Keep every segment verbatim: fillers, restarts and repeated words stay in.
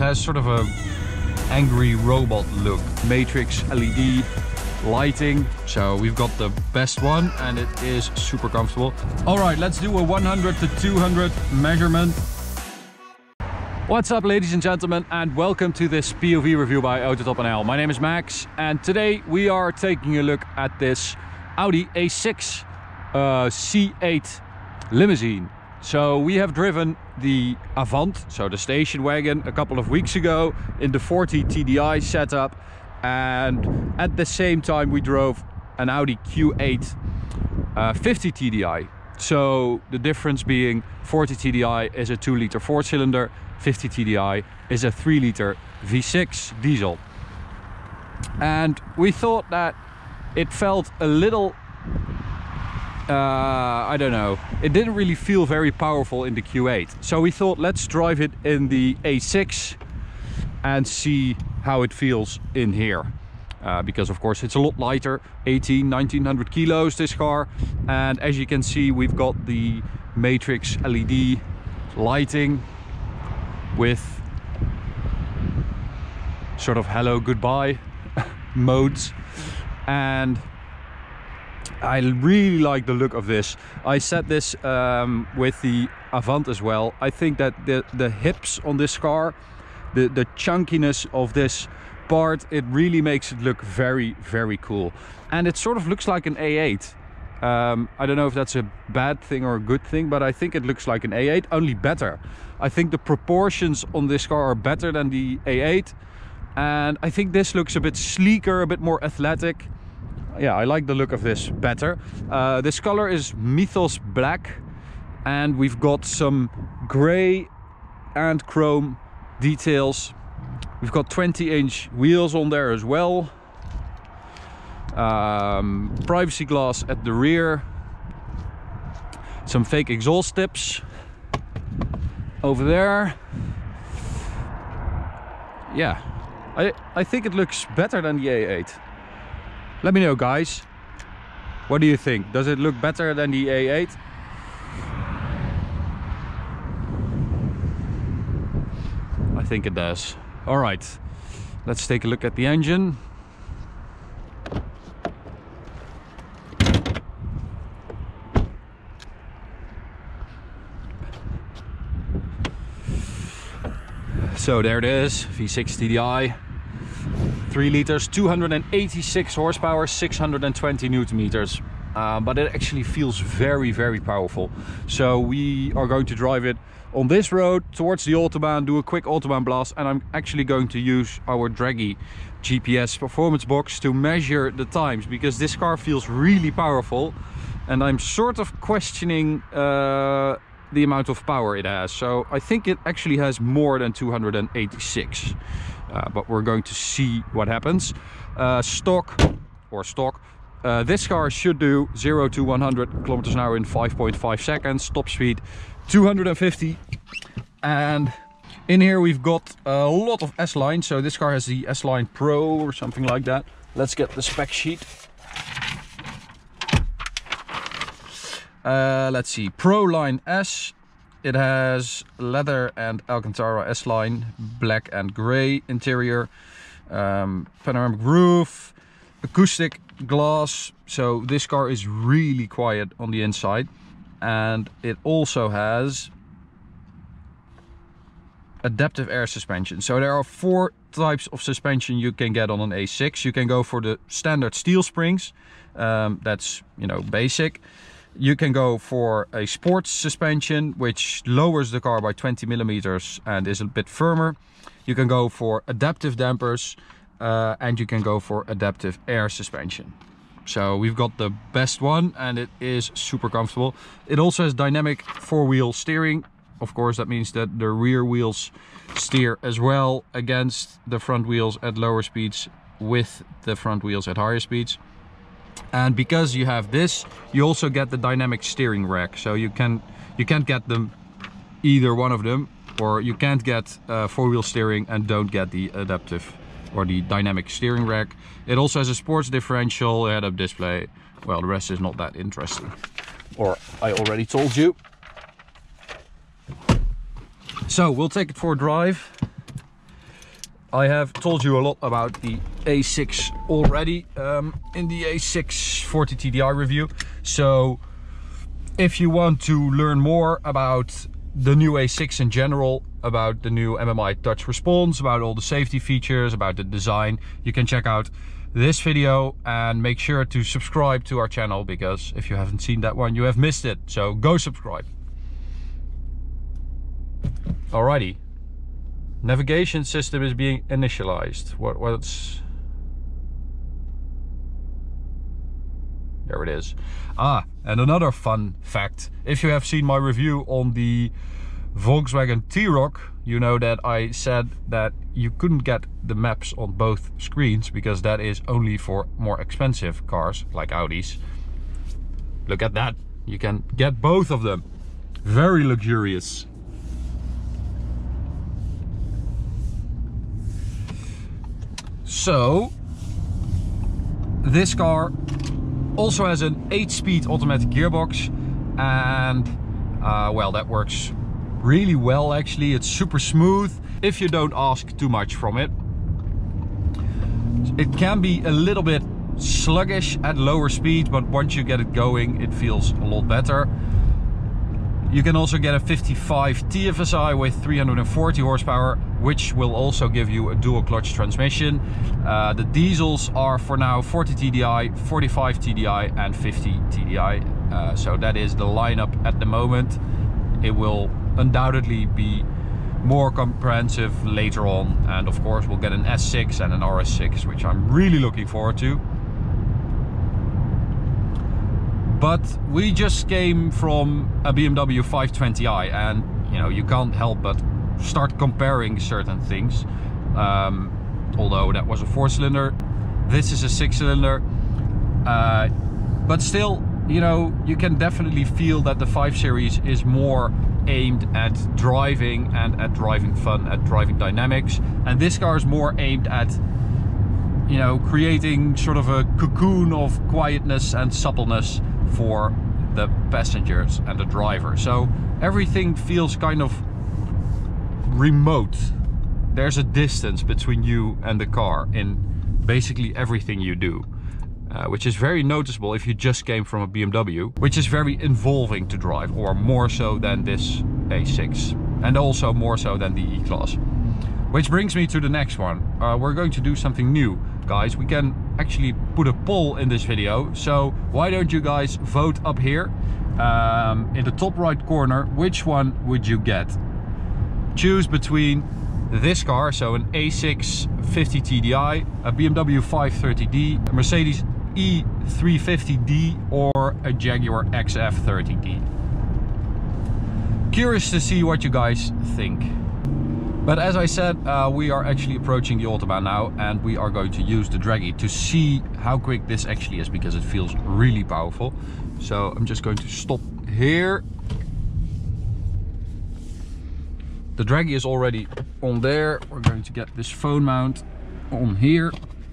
has sort of a angry robot look. Matrix L E D lighting. So we've got the best one and it is super comfortable. All right, let's do a one hundred to two hundred measurement. What's up, ladies and gentlemen, and welcome to this P O V review by Autotop N L. My name is Max, and today we are taking a look at this Audi A six uh, C eight limousine. So we have driven the Avant, so the station wagon, a couple of weeks ago in the forty T D I setup, and at the same time we drove an Audi Q eight uh, fifty T D I. So the difference being forty T D I is a two liter four cylinder, fifty T D I is a three liter V six diesel. And we thought that it felt a little, uh, I don't know, it didn't really feel very powerful in the Q eight. So we thought, let's drive it in the A six and see how it feels in here. Uh, because of course it's a lot lighter, eighteen, nineteen hundred kilos this car, and as you can see we've got the Matrix L E D lighting with sort of hello goodbye modes, and I really like the look of this. I said this um, with the Avant as well. I think that the, the hips on this car, the, the chunkiness of this part, it really makes it look very, very cool. And it sort of looks like an A eight. Um, I don't know if that's a bad thing or a good thing, but I think it looks like an A eight, only better. I think the proportions on this car are better than the A eight. And I think this looks a bit sleeker, a bit more athletic. Yeah, I like the look of this better. Uh, this color is Mythos Black. And we've got some gray and chrome details. We've got twenty inch wheels on there as well. Um, privacy glass at the rear. Some fake exhaust tips over there. Yeah, I, I think it looks better than the A eight. Let me know, guys. What do you think? Does it look better than the A eight? I think it does. All right, let's take a look at the engine. So there it is, V six T D I, three liters, two hundred eighty-six horsepower, six hundred twenty newton meters. Uh, but it actually feels very, very powerful. So we are going to drive it on this road towards the Autobahn, do a quick Autobahn blast, and I'm actually going to use our Dragy G P S performance box to measure the times, because this car feels really powerful and I'm sort of questioning uh, the amount of power it has. So I think it actually has more than two hundred eighty-six, uh, but we're going to see what happens. Uh, stock or stock. Uh, this car should do zero to one hundred kilometers an hour in five point five seconds, top speed two hundred fifty. And in here we've got a lot of S-Line. So this car has the S-Line Pro or something like that. Let's get the spec sheet. Uh, let's see, Pro Line S. It has leather and Alcantara S-Line, black and gray interior, um, panoramic roof, acoustic glass. So this car is really quiet on the inside, and it also has adaptive air suspension. So there are four types of suspension you can get on an A six. You can go for the standard steel springs, um, that's, you know, basic. You can go for a sports suspension, which lowers the car by twenty millimeters and is a bit firmer. You can go for adaptive dampers, uh, and you can go for adaptive air suspension. So we've got the best one, and it is super comfortable. It also has dynamic four-wheel steering. Of course, that means that the rear wheels steer as well against the front wheels at lower speeds with the front wheels at higher speeds. And because you have this, you also get the dynamic steering rack. So you can you can't get them, either one of them, or you can't get uh, four-wheel steering and don't get the adaptive or the dynamic steering rack. It also has a sports differential, head-up display. Well, the rest is not that interesting, or I already told you. So we'll take it for a drive I have told you a lot about the A six already um, in the A six forty T D I review. So if you want to learn more about the new A six in general, about the new M M I touch response, about all the safety features, about the design, you can check out this video and make sure to subscribe to our channel, because if you haven't seen that one, you have missed it. So go subscribe. Alrighty. Navigation system is being initialized. What, what's... There it is. Ah, and another fun fact. If you have seen my review on the Volkswagen T-Roc, you know that I said that you couldn't get the maps on both screens because that is only for more expensive cars like Audis. Look at that. You can get both of them. Very luxurious. So, this car also has an eight speed automatic gearbox, and uh, well, that works really well actually. It's super smooth if you don't ask too much from it. It can be a little bit sluggish at lower speed, but once you get it going, it feels a lot better. You can also get a fifty-five T F S I with three hundred forty horsepower, which will also give you a dual clutch transmission. Uh, the diesels are for now forty T D I, forty-five T D I and fifty T D I. Uh, so that is the lineup at the moment. It will undoubtedly be more comprehensive later on, and of course we'll get an S six and an R S six, which I'm really looking forward to. But we just came from a B M W five twenty i, and you know, you can't help but start comparing certain things. Um, although that was a four cylinder, this is a six cylinder. Uh, but still, you know, you can definitely feel that the five series is more aimed at driving and at driving fun, at driving dynamics. And this car is more aimed at, you know, creating sort of a cocoon of quietness and suppleness for the passengers and the driver. So everything feels kind of remote. There's a distance between you and the car in basically everything you do, uh, which is very noticeable if you just came from a B M W, which is very involving to drive, or more so than this A six, and also more so than the E-Class. Which brings me to the next one. Uh, we're going to do something new, guys. We can actually put a poll in this video, so why don't you guys vote up here um, in the top right corner? Which one would you get? Choose between this car, so an A six fifty T D I, a B M W five thirty D, a Mercedes E three fifty D, or a Jaguar X F thirty D. Curious to see what you guys think. But as I said, uh, we are actually approaching the Autobahn now, and we are going to use the Dragy to see how quick this actually is, because it feels really powerful. So I'm just going to stop here. The Dragy is already on there. We're going to get this phone mount on here.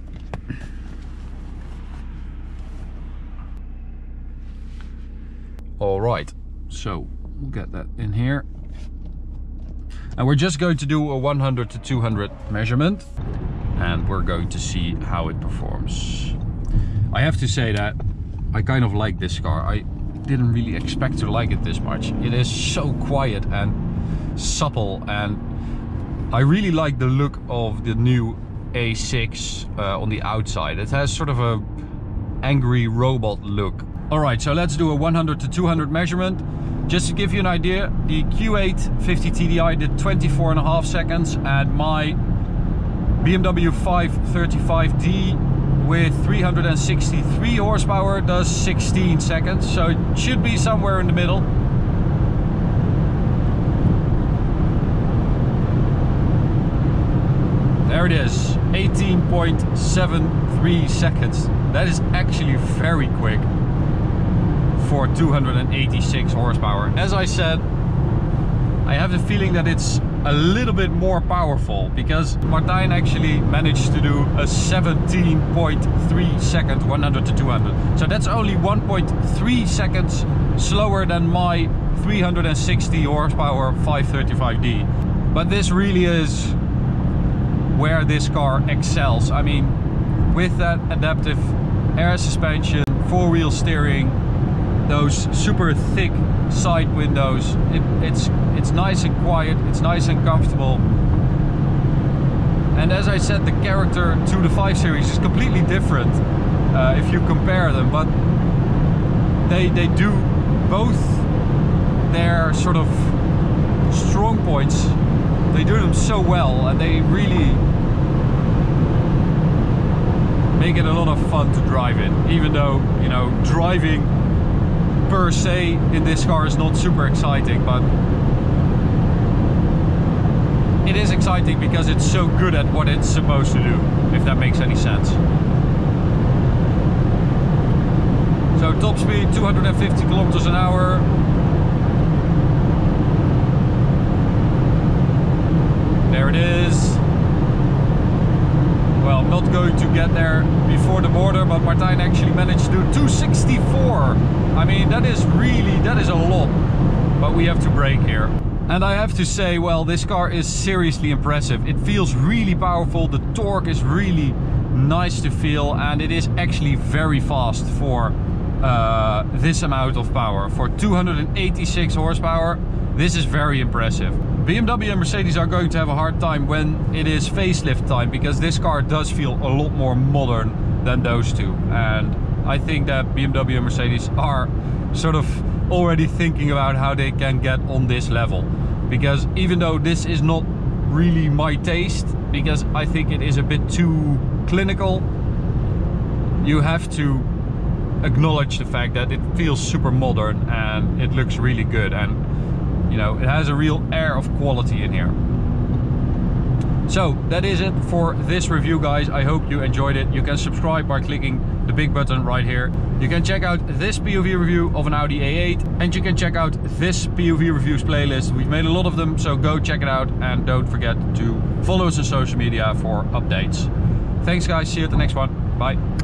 All right, so we'll get that in here. And we're just going to do a one hundred to two hundred measurement, and we're going to see how it performs. I have to say that I kind of like this car. I didn't really expect to like it this much. It is so quiet and supple, and I really like the look of the new A six uh, on the outside. It has sort of a angry robot look. All right, so let's do a one hundred to two hundred measurement. Just to give you an idea, the Q eight fifty T D I did twenty-four and a half seconds, and my B M W five thirty-five D with three hundred sixty-three horsepower does sixteen seconds, so it should be somewhere in the middle. There it is, eighteen point seven three seconds. That is actually very quick for two hundred eighty-six horsepower. As I said, I have the feeling that it's a little bit more powerful, because Martijn actually managed to do a seventeen point three second one hundred to two hundred. So that's only one point three seconds slower than my three hundred sixty horsepower five thirty-five D. But this really is where this car excels. I mean, with that adaptive air suspension, four-wheel steering, those super thick side windows, it, it's it's nice and quiet, it's nice and comfortable. And as I said, the character to the five series is completely different uh, if you compare them, but they they do both their sort of strong points, they do them so well, and they really make it a lot of fun to drive in, even though, you know, driving per se in this car is not super exciting, but it is exciting because it's so good at what it's supposed to do, if that makes any sense. So top speed two hundred fifty kilometers an hour. There it is. Well, I'm not going to get there before the border, but Martijn actually managed to do two sixty-four. I mean, that is really, that is a lot, but we have to brake here. And I have to say, well, this car is seriously impressive. It feels really powerful, the torque is really nice to feel, and it is actually very fast for uh, this amount of power. For two hundred eighty-six horsepower, this is very impressive. B M W and Mercedes are going to have a hard time when it is facelift time, because this car does feel a lot more modern than those two. And I think that B M W and Mercedes are sort of already thinking about how they can get on this level, because even though this is not really my taste, because I think it is a bit too clinical, you have to acknowledge the fact that it feels super modern and it looks really good, and you know, it has a real air of quality in here. So that is it for this review, guys. I hope you enjoyed it. You can subscribe by clicking the big button right here. You can check out this P O V review of an Audi A eight, and you can check out this P O V reviews playlist. We've made a lot of them, so go check it out, and don't forget to follow us on social media for updates. Thanks guys, see you at the next one. Bye.